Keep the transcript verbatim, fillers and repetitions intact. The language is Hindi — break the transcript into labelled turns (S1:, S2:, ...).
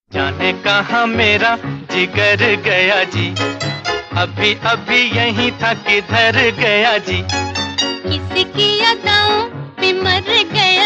S1: जाने कहाँ मेरा जिगर गया जी, अभी अभी यहीं था किधर गया जी।
S2: किसी की अदाओं पे मर गया